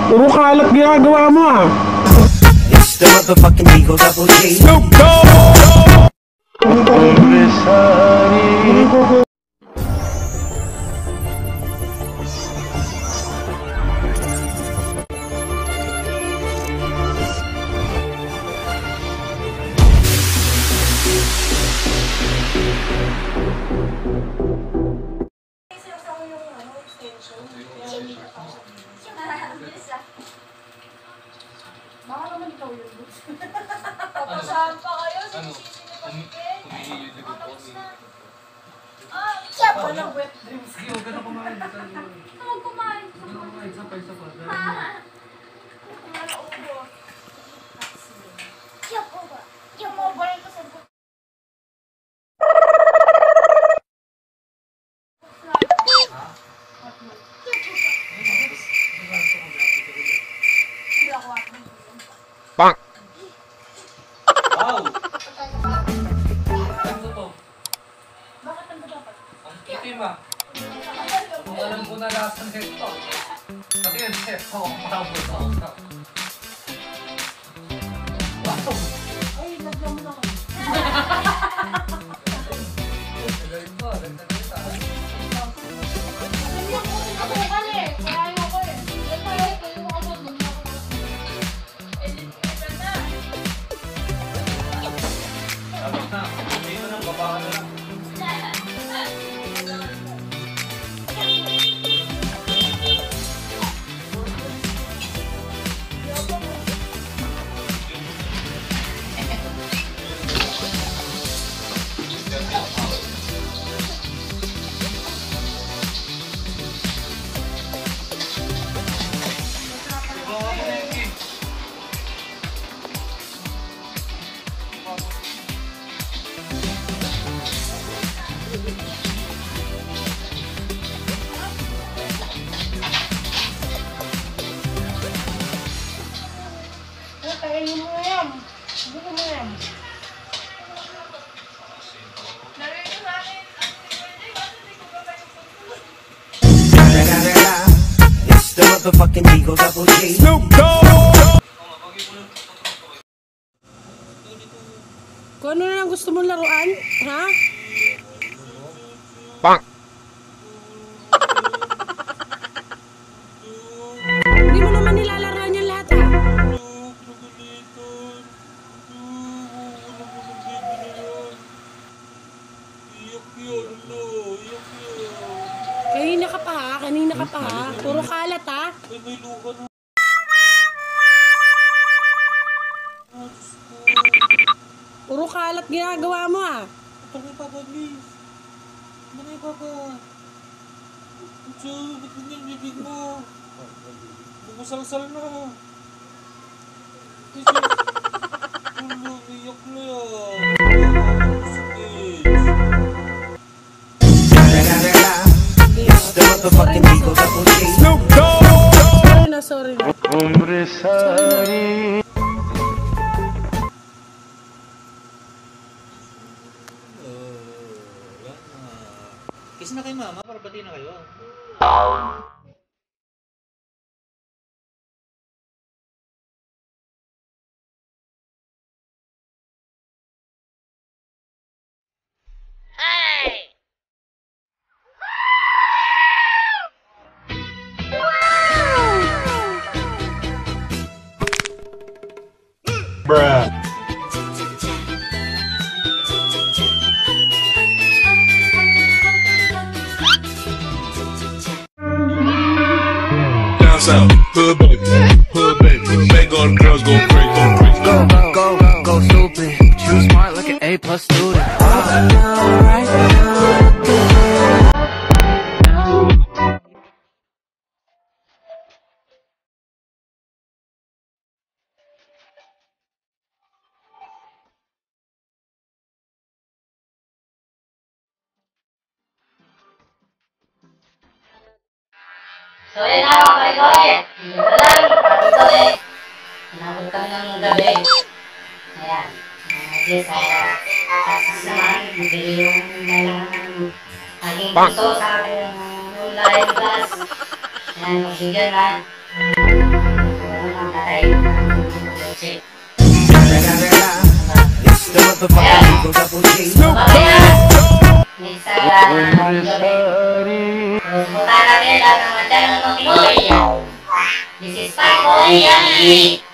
Puro kalat ginagawa mo ah. It's the motherfucking Eagle Double G. Snoop Dogg! Baka naman ikaw yun. Papasahan pa kayo. Sinisisi niyo pa sige. Tapos na. Siya pa ng wet dreams. Sige, huwag ka na kumain. Huwag kumain. Sapay. Siya po ba? Siya mobile ko sa buka. Bang! Wow! Ano to? Bakit ang dapat? Ang itim ah. Kung alam ko na lahat ng headstock. Pati yung headstock ang marabot ako. Wow! Ay, lagyan mo na ako. Galing to, ganda. Hindi ako sinabukal eh. Kaya ayoko eh. Ito mo ako doon. Tapos na, dito nang baba na lang. Kainin mo na yan. Hindi ko na yan. It's the motherfucking Eagle Double G. Snoop Dogg! Kung ano na lang gusto mong laruan, ha? Bang! Hindi mo naman nilalaruan yan lahat, ha? Kanina ka pa, ha? Kanina ka pa, ha? Puro kalat, ha? Puro kalat ginagawa mo, ha? Tanay Papa, please. Tanay Papa. Diyo, ba't ganyan bibig mo? Bumusalsal na. Ulo, iyak na yan. It's the motherfucking Eagle Double G. Snoop Dogg! Sorry na. Kiss na kay mama para bati na kayo. Bruh. Down south, hood baby, make all the girls go crazy, Go stupid. True smart like an A+ student. So yun na mga kaibigan, dito lang, dito eh. Nabot kami ng gabi. Ayan, at least success naman, nabili yung dalang aking puso sa aking online class. Ayan, magbigyan na. chick. It's the motherfucking Eagle Double G. Mamaya, may sara ng gabi. Pupunta natin lahat ng madalang mag-iwi. This is Pacboy Yanni.